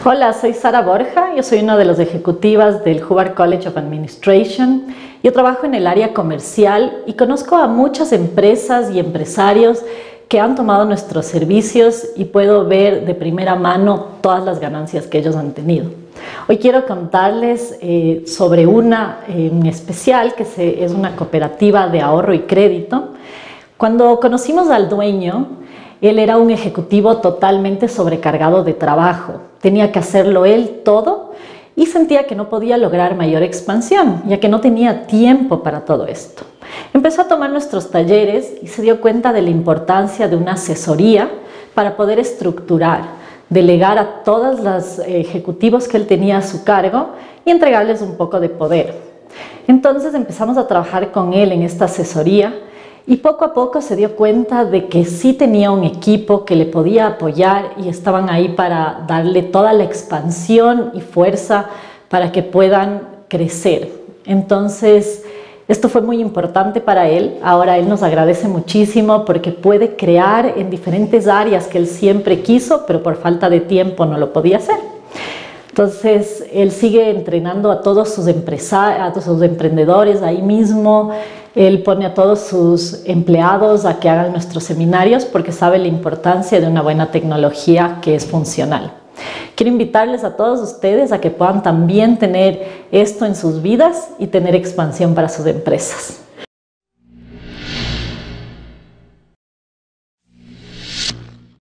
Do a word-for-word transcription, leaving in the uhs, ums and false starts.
Hola, soy Sara Borja, yo soy una de las ejecutivas del Hubbard College of Administration. Yo trabajo en el área comercial y conozco a muchas empresas y empresarios que han tomado nuestros servicios y puedo ver de primera mano todas las ganancias que ellos han tenido. Hoy quiero contarles eh, sobre una en especial que se, es una cooperativa de ahorro y crédito. Cuando conocimos al dueño, él era un ejecutivo totalmente sobrecargado de trabajo. Tenía que hacerlo él todo y sentía que no podía lograr mayor expansión, ya que no tenía tiempo para todo esto. Empezó a tomar nuestros talleres y se dio cuenta de la importancia de una asesoría para poder estructurar, delegar a todos los ejecutivos que él tenía a su cargo y entregarles un poco de poder. Entonces empezamos a trabajar con él en esta asesoría y poco a poco se dio cuenta de que sí tenía un equipo que le podía apoyar y estaban ahí para darle toda la expansión y fuerza para que puedan crecer. Entonces, esto fue muy importante para él. Ahora él nos agradece muchísimo porque puede crear en diferentes áreas que él siempre quiso, pero por falta de tiempo no lo podía hacer. Entonces, él sigue entrenando a todos sus empresarios, a todos sus emprendedores ahí mismo. Él pone a todos sus empleados a que hagan nuestros seminarios porque sabe la importancia de una buena tecnología que es funcional. Quiero invitarles a todos ustedes a que puedan también tener esto en sus vidas y tener expansión para sus empresas.